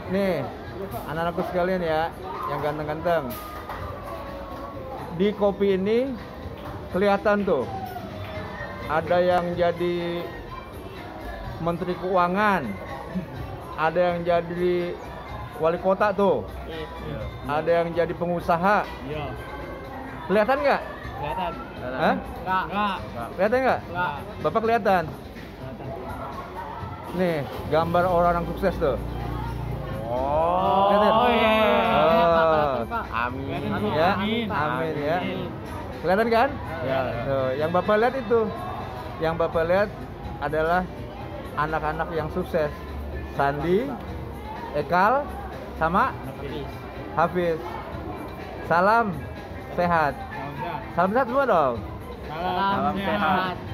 Nih, anak-anakku sekalian ya, yang ganteng-ganteng. Di kopi ini kelihatan tuh, ada yang jadi Menteri Keuangan, ada yang jadi wali kota tuh, ada yang jadi pengusaha. Kelihatan nggak? Kelihatan. Hah? Enggak. Kelihatan nggak? Enggak. Bapak kelihatan? Nih, gambar orang sukses tuh. Kelihatan? iya. Amin Kelihatan, ya, amin. amin ya. Kelihatan kan? Ya. Tuh, yang Bapak lihat itu, yang Bapak lihat adalah anak-anak yang sukses. Sandi, Ekal, sama Hafiz. Salam sehat. Salam sehat semua dong. Salam sehat.